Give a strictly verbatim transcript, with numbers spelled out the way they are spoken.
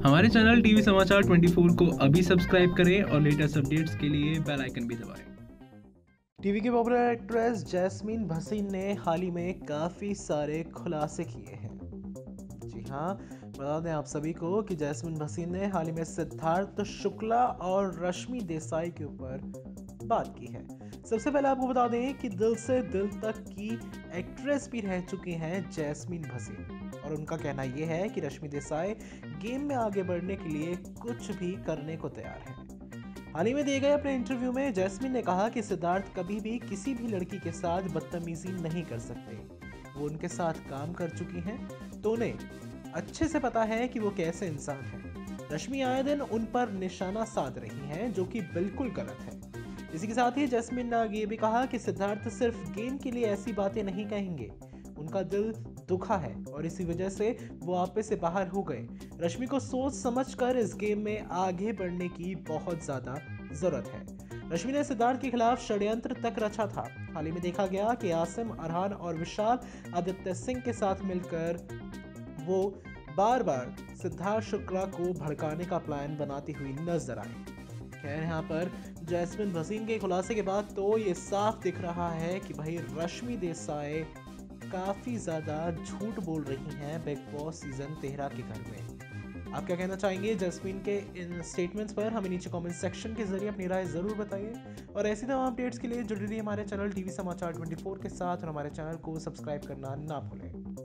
हमारे channel TV समाचार चौबीस को अभी सब्सक्राइब करें और लेटेस्ट अपडेट्स के लिए बेल आइकन भी दबाएं। टीवी की पॉपुलर एक्ट्रेस जैस्मीन भसीन ने हाल ही में काफ़ी सारे खुलासे किए हैं। जी हाँ, बता दें आप सभी को कि जैस्मीन भसीन ने हाल ही में सिद्धार्थ शुक्ला और रश्मि देसाई के ऊपर बात की है। सबसे पहले आपको बता दें कि दिल से दिल तक की एक्ट्रेस भी रह चुकी हैं जैस्मीन भसीन, और उनका कहना यह है कि रश्मि देसाई गेम में आगे बढ़ने के लिए कुछ भी करने को तैयार है। हाल ही में दिए गए अपने इंटरव्यू में जैस्मीन ने कहा कि सिद्धार्थ कभी भी किसी भी लड़की के साथ बदतमीजी नहीं कर सकते। वो उनके साथ काम कर चुकी हैं तो उन्हें अच्छे से पता है कि वो कैसे इंसान हैं। रश्मि आए दिन उन पर निशाना साध रही हैं, जो कि बिल्कुल गलत है। इसी के साथ ही जैस्मीन ने आगे ये भी कहा कि सिद्धार्थ सिर्फ गेम के लिए ऐसी बातें नहीं कहेंगे। उनका दिल दुखा है और इसी वजह से वो आपे से बाहर हो गए। रश्मि को सोच समझकर इस गेम में आगे बढ़ने की बहुत ज्यादा जरूरत है। रश्मि ने सिद्धार्थ के खिलाफ षड्यंत्र तक रचा था। हाल ही में देखा गया कि आसिम, अरहान और विशाल आदित्य सिंह के साथ मिलकर वो बार बार सिद्धार्थ शुक्ला को भड़काने का प्लान बनाती हुई नजर आई। खैर, यहाँ पर जैस्मीन भसीन के खुलासे के बाद तो ये साफ दिख रहा है कि भाई रश्मि देसाई काफ़ी ज़्यादा झूठ बोल रही हैं बिग बॉस सीजन तेरह के घर में। आप क्या कहना चाहेंगे जैस्मीन के इन स्टेटमेंट्स पर? हमें नीचे कमेंट सेक्शन के जरिए अपनी राय ज़रूर बताइए, और ऐसी तमाम अपडेट्स के लिए जुड़े रहिए हमारे चैनल टीवी समाचार चौबीस के साथ, और हमारे चैनल को सब्सक्राइब करना ना भूलें।